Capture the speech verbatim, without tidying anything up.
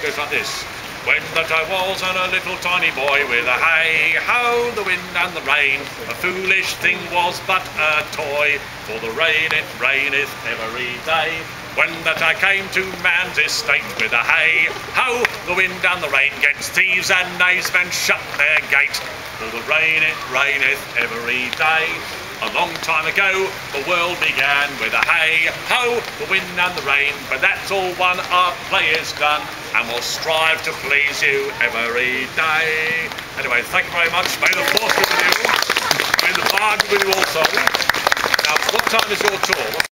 Goes like this. When that I was on a little tiny boy with a hey-ho, the wind and the rain, a foolish thing was but a toy, for the rain it raineth every day. When that I came to man's estate with a hey-ho, the wind and the rain, gainst thieves and knaves men shut their gate, for the rain it raineth every day. A long time ago the world began with a hey-ho, the wind and the rain, but that's all one, our play is done, and we'll strive to please you every day. Anyway, thank you very much. May the force be with you. May the bar be with you also. Now, what time is your tour?